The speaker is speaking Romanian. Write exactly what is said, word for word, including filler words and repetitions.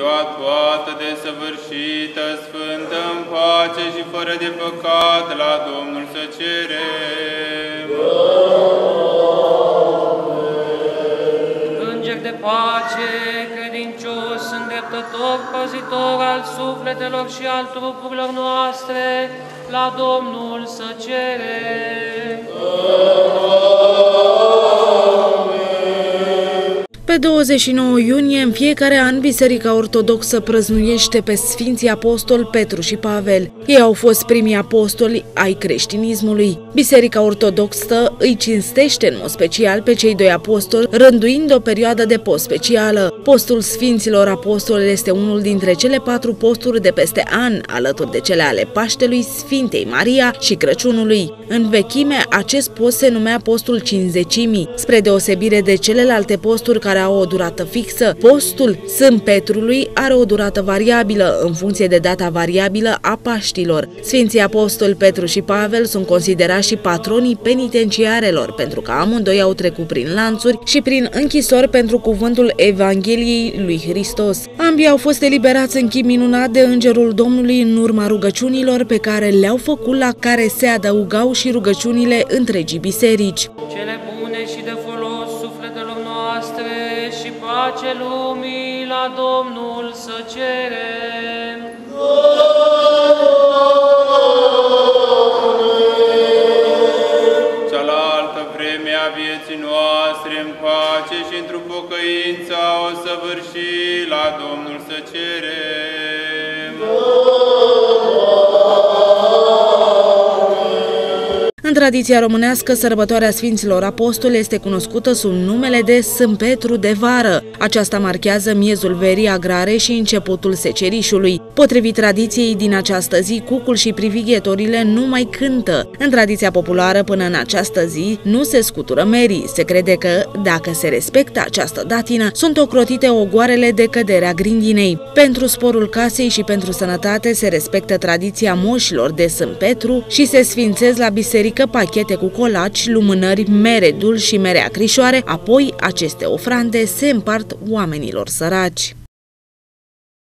ziua toată desăvârșită, sfântă în pace și fără de păcat, la Domnul să cerem. Înger de pace, credincios, îndreptător, păzitor al sufletelor și al trupurilor noastre, la Domnul să cerem. Pe douăzeci și nouă iunie, în fiecare an, Biserica Ortodoxă prăznuiește pe Sfinții Apostoli Petru și Pavel. Ei au fost primii apostoli ai creștinismului. Biserica Ortodoxă îi cinstește în mod special pe cei doi apostoli, rânduind o perioadă de post specială. Postul Sfinților Apostoli este unul dintre cele patru posturi de peste an, alături de cele ale Paștelui, Sfintei Maria și Crăciunului. În vechime, acest post se numea postul Cincizecimii, spre deosebire de celelalte posturi care au o durată fixă. Postul Sfânt Petrului are o durată variabilă, în funcție de data variabilă a Paștilor. Sfinții Apostoli Petru și Pavel sunt considerați și patronii penitenciarelor, pentru că amândoi au trecut prin lanțuri și prin închisori pentru cuvântul Evangheliei lui Hristos. Ambii au fost eliberați în chip minunat de Îngerul Domnului în urma rugăciunilor pe care le-au făcut, la care se adăugau și rugăciunile întregii biserici. Cele bune și de folos sufletelor noastre și pace lumii, la Domnul să cerem. Cealaltă vreme a vieții noastre în pace și într-o pocăință o săvârși, la Domnul să cerem. În tradiția românească, sărbătoarea Sfinților Apostoli este cunoscută sub numele de Sfânt Petru de Vară. Aceasta marchează miezul verii agrare și începutul secerișului. Potrivit tradiției din această zi, cucul și privighetorile nu mai cântă. În tradiția populară, până în această zi, nu se scutură merii. Se crede că, dacă se respectă această datină, sunt ocrotite ogoarele de căderea grindinei. Pentru sporul casei și pentru sănătate se respectă tradiția moșilor de Sfânt Petru și se sfințez la biserică pachete cu colaci, lumânări, mere dulci și mere acrișoare, apoi aceste ofrande se împart oamenilor săraci.